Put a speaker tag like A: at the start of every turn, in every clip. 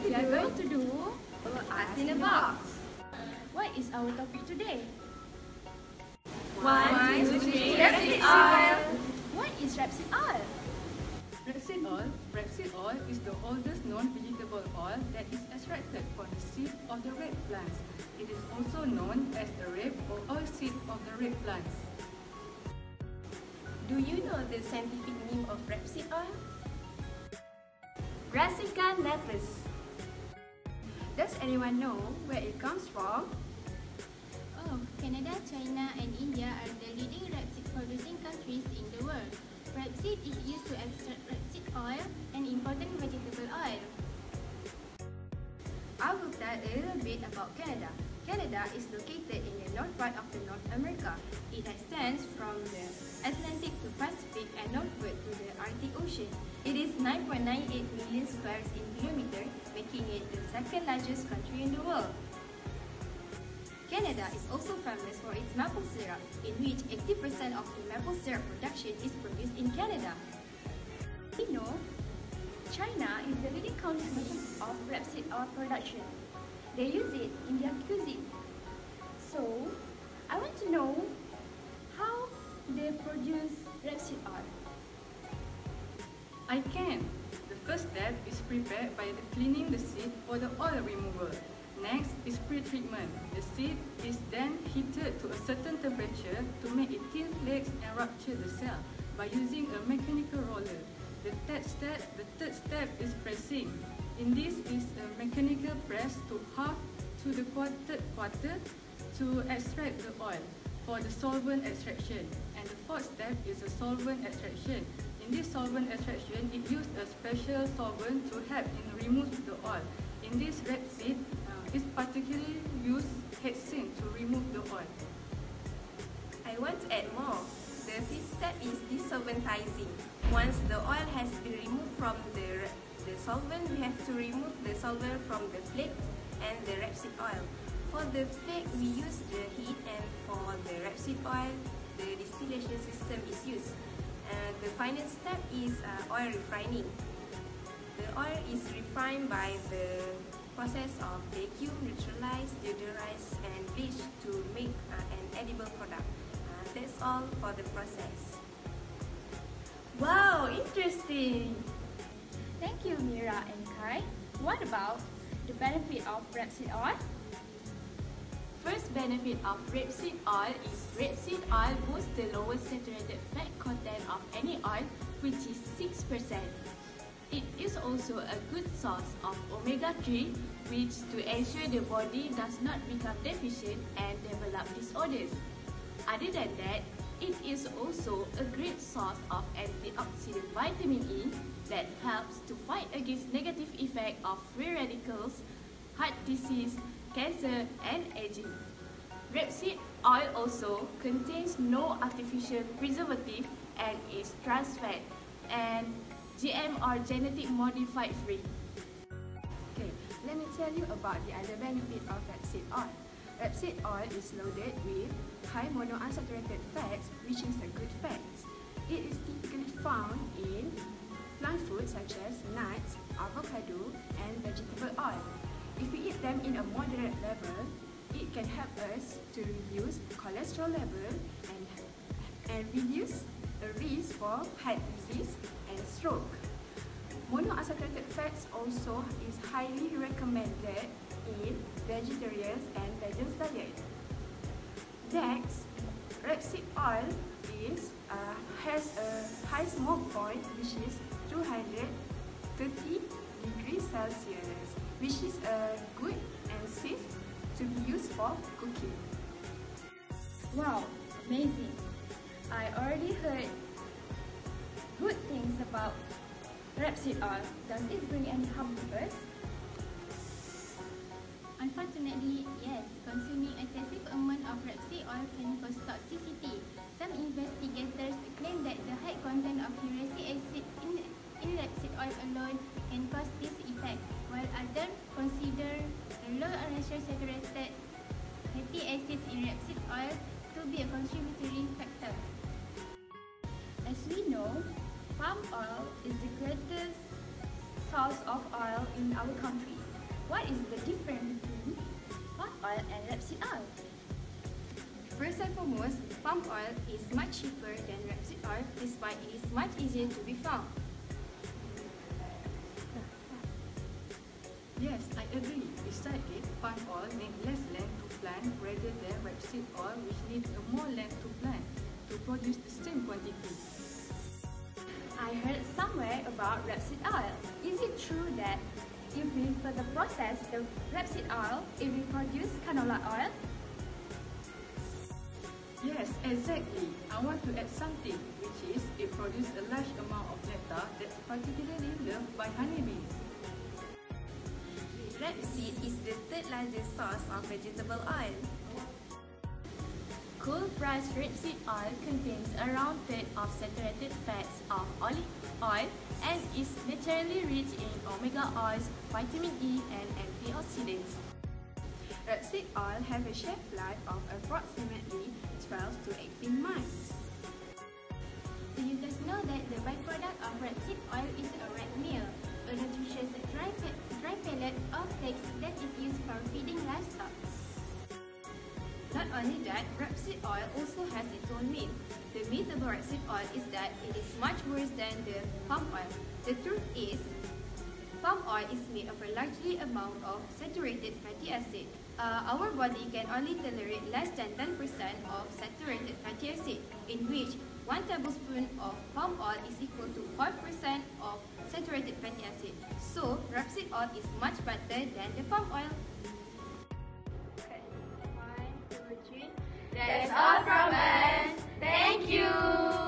A: We are going to do
B: Ask in a Box.
A: what is our topic today?
B: 1, 2, 3, rapeseed oil.
A: What is rapeseed oil?
C: Rapeseed oil is the oldest known vegetable oil that is extracted from the seed of the rape plants. It is also known as the rape or oil seed of the rape plants.
B: Do you know the scientific name of rapeseed oil?
A: Brassica napus.
B: Does anyone know where it comes from?
D: Oh, Canada, China and India are the leading rapeseed producing countries in the world. Rapeseed is used to extract rapeseed oil, an important vegetable oil.
B: I will tell a little bit about Canada. Canada is located in the north part of the North America. It extends from the Atlantic to Pacific and northward to the Arctic Ocean. It is 9.98 million square kilometers, making it the second largest country in the world. Canada is also famous for its maple syrup, in which 80% of the maple syrup production is produced in Canada.
A: You know, China is the leading country of rapeseed oil production. They use it in their cuisine. So, I want to know how they produce rapeseed oil.
C: I can. The first step is prepared by cleaning the seed for the oil removal. Next is pre-treatment. The seed is then heated to a certain temperature to make it thin flakes and rupture the cell by using a mechanical roller. The third step is pressing. In this is a mechanical press to half to the quarter to extract the oil for the solvent extraction. And the fourth step is a solvent extraction. In this solvent extraction, it used a special solvent to help in remove the oil. In this rapeseed, it particularly used hexane to remove the oil.
B: I want to add more. The fifth step is desolventizing. Once the oil has been removed from the solvent, we have to remove the solvent from the flakes and the rapeseed oil. For the flake, we use the heat, and for the rapeseed oil, the distillation system is used. The final step is oil refining. The oil is refined by the process of vacuum, neutralize, deodorize, and bleach to make an edible product. That's all for the process.
A: Wow, interesting! Thank you, Mira and Kai. What about the benefit of rapeseed oil?
E: First benefit of rapeseed oil is rapeseed oil boosts the lowest saturated fat content of any oil, which is 6%. It is also a good source of omega-3, which to ensure the body does not become deficient and develop disorders. Other than that, it is also a great source of antioxidant vitamin E that helps to fight against negative effects of free radicals, heart disease, cancer, and aging. Rapeseed oil also contains no artificial preservative and is trans fat and GM or genetic modified free.
B: Okay, let me tell you about the other benefit of rapeseed oil. Rapeseed oil is loaded with high monounsaturated fats, which is a good fat. It is typically found in plant foods such as nuts, avocado, and vegetable oil. If we eat them in a moderate level, it can help us to reduce cholesterol level and reduce the risk for heart disease and stroke. Monounsaturated fats also is highly recommended in vegetarians and vegans diet. Next, rapeseed oil has a high smoke point, which is 230 degrees Celsius, which is good and safe to be used for cooking.
A: Wow, amazing! I already heard good things about rapeseed oil. Does it bring any harm to us?
D: Unfortunately, yes, consuming excessive amount of rapeseed oil can cause toxicity. Some investigators claim that the high content of uric acid in rapeseed oil alone can cause this effect, while others consider the low unsaturated fatty acids in rapeseed oil to be a contributory factor.
A: As we know, palm oil is the greatest source of oil in our country. What is the difference between palm oil and rapeseed oil?
B: First and foremost, palm oil is much cheaper than rapeseed oil despite it is much easier to be found.
C: Yes, I agree. Besides it, palm oil needs less land to plant rather than rapeseed oil which needs more land to plant to produce the same quantity.
A: I heard somewhere about rapeseed oil. Is it true that if we further process the rapeseed oil, it will produce canola oil?
C: Yes, exactly. I want to add something, which is it produces a large amount of nectar that's particularly loved by honeybees.
F: Rapeseed is the third largest source of vegetable oil.
E: Cold-pressed rapeseed oil contains around a third of saturated fats of olive oil and is naturally rich in omega oils, vitamin E, and antioxidants.
B: Rapeseed oil have a shelf life of approximately 12 to 18 months.
D: Do you guys know that the byproduct of rapeseed oil is a red meal, a nutritious dry pellet of flax that is used for feeding livestock?
B: Not only that, rapeseed oil also has its own myth. The myth about rapeseed oil is that it is much worse than the palm oil. The truth is, palm oil is made of a largely amount of saturated fatty acid. Our body can only tolerate less than 10% of saturated fatty acid, in which 1 tablespoon of palm oil is equal to 5% of saturated fatty acid. So, rapeseed oil is much better than the palm oil.
D: Okay. 1, 2, 3.
E: That's all from us. Thank you.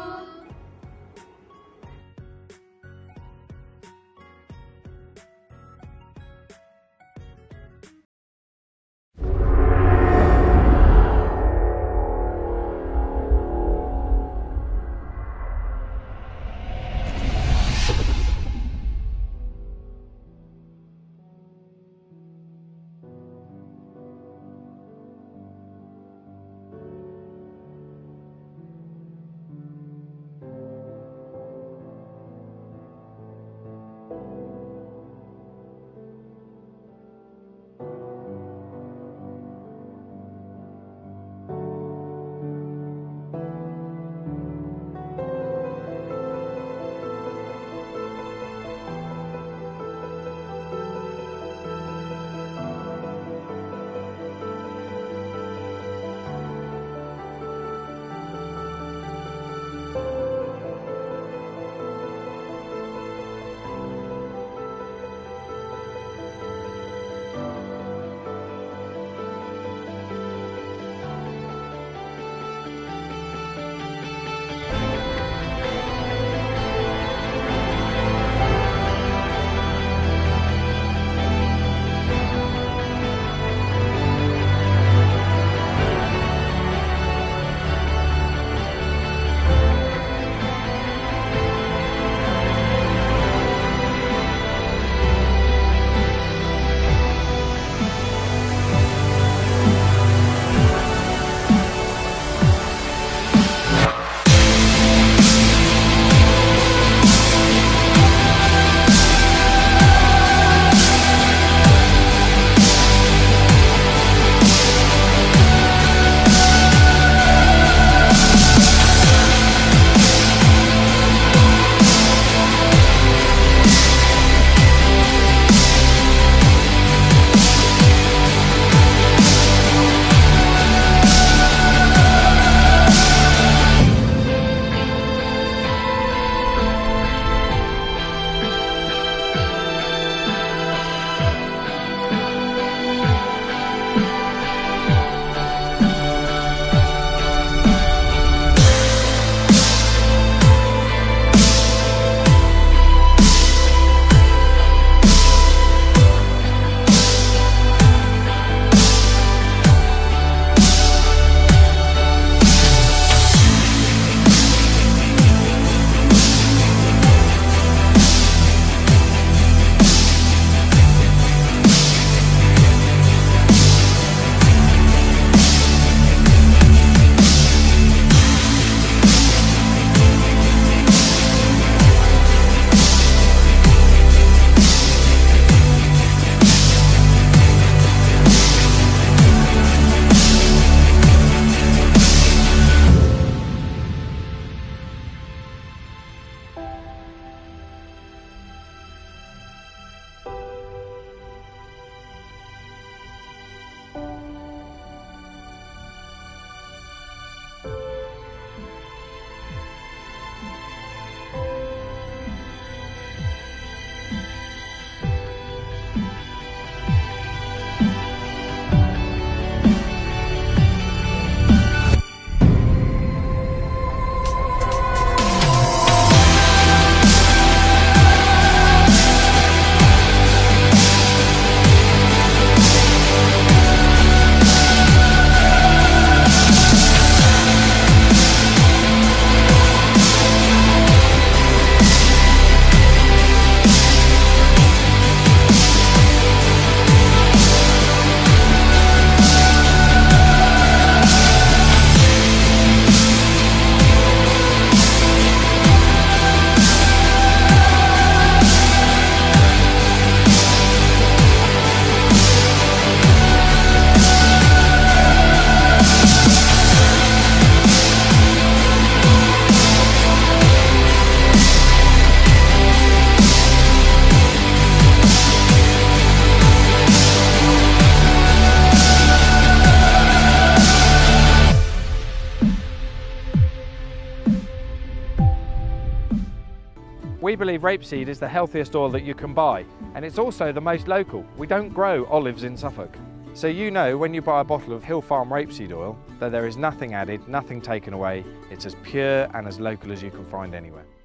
G: believe rapeseed is the healthiest oil that you can buy, and it's also the most local. We don't grow olives in Suffolk. So you know when you buy a bottle of Hill Farm rapeseed oil that there is nothing added, nothing taken away. It's as pure and as local as you can find anywhere.